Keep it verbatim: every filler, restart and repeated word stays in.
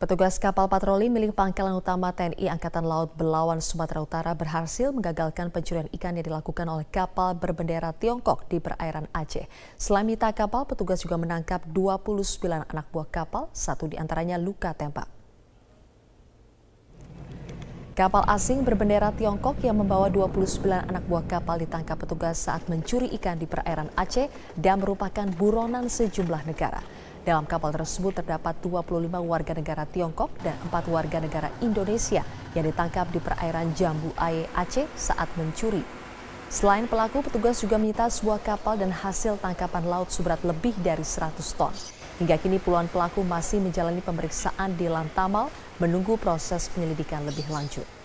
Petugas kapal patroli milik Pangkalan Utama T N I Angkatan Laut Belawan Sumatera Utara berhasil menggagalkan pencurian ikan yang dilakukan oleh kapal berbendera Tiongkok di perairan Aceh. Selain menyita kapal, petugas juga menangkap dua puluh sembilan anak buah kapal, satu diantaranya luka tembak. Kapal asing berbendera Tiongkok yang membawa dua puluh sembilan anak buah kapal ditangkap petugas saat mencuri ikan di perairan Aceh dan merupakan buronan sejumlah negara. Dalam kapal tersebut terdapat dua puluh lima warga negara Tiongkok dan empat warga negara Indonesia yang ditangkap di perairan Jambu Aye, Aceh saat mencuri. Selain pelaku, petugas juga menyita sebuah kapal dan hasil tangkapan laut seberat lebih dari seratus ton. Hingga kini puluhan pelaku masih menjalani pemeriksaan di Lantamal menunggu proses penyelidikan lebih lanjut.